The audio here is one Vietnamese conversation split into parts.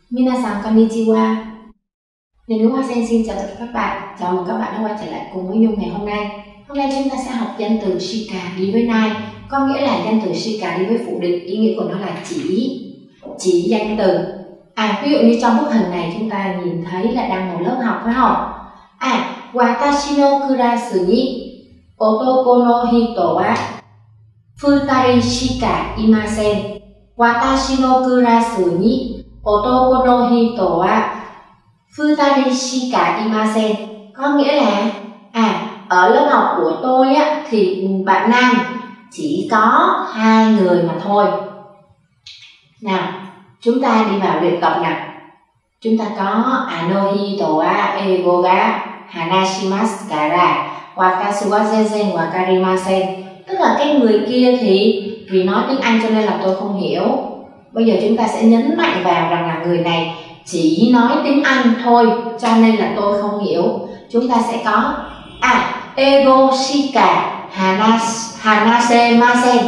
Minasan konnichiwa. Mình Ngữ Hoa Sen xin chào tất cả các bạn. Chào mừng các bạn đã quay trở lại cùng với Nhung ngày hôm nay. Hôm nay chúng ta sẽ học danh từ shika đi với nai, có nghĩa là danh từ shika đi với phụ định. Ý nghĩa của nó là chỉ danh từ. Ví dụ như trong bức hình này chúng ta nhìn thấy là đang một lớp học phải không? Watashi no kurasu ni otoko no hito wa futari shika imasen. Watashi no kurasu ni otoko no hito wa futari shika imasen. Có nghĩa là ở lớp học của tôi thì bạn nam chỉ có 2 người mà thôi. Nào, chúng ta đi vào luyện tập nào. Chúng ta có no hito wa eigo ga hanashimasu kara watashi wa zenzen wakarimasen. Tức là cái người kia thì vì nói tiếng Anh cho nên là tôi không hiểu. Bây giờ chúng ta sẽ nhấn mạnh vào rằng là người này chỉ nói tiếng Anh thôi cho nên là tôi không hiểu. Chúng ta sẽ có ego shika hanasemasen.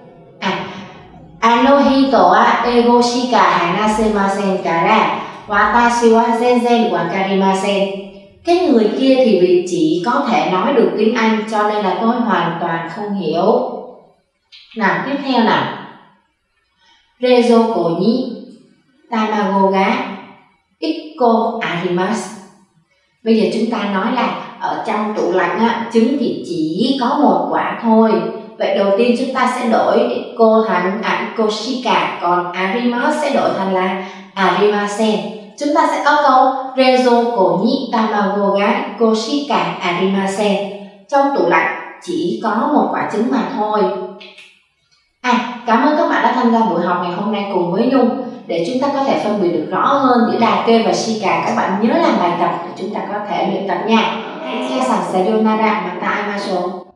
No hito wa ego shika hanasemasen kara watashi wa zenzen wakarimasen. Cái người kia thì vì chỉ có thể nói được tiếng Anh cho nên là tôi hoàn toàn không hiểu. Nào, tiếp theo nào. Rezoko ni tamago ga ikko arimasu. Bây giờ chúng ta nói là ở trong tủ lạnh trứng thì chỉ có 1 quả thôi. Vậy đầu tiên chúng ta sẽ đổi ikko thành ikko shika, còn arimasu sẽ đổi thành là arimasen. Chúng ta sẽ có câu rezoko ni tamago ga ikko shika arimasen. Trong tủ lạnh chỉ có 1 quả trứng mà thôi. Cảm ơn các bạn đã tham gia buổi học ngày hôm nay cùng với Nhung. Để chúng ta có thể phân biệt được rõ hơn giữa dake và shika, các bạn nhớ làm bài tập để chúng ta có thể luyện tập nha. Sayonara, mata aimashou.